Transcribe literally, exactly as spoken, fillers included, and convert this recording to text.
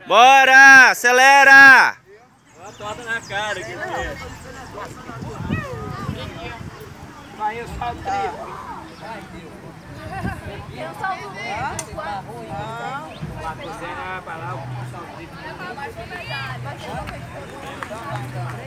Bora! Acelera! Uma torta na cara aqui. Vai, eu salto triplo. Eu salto triplo. Uma cozinha pra lá, o salto triplo.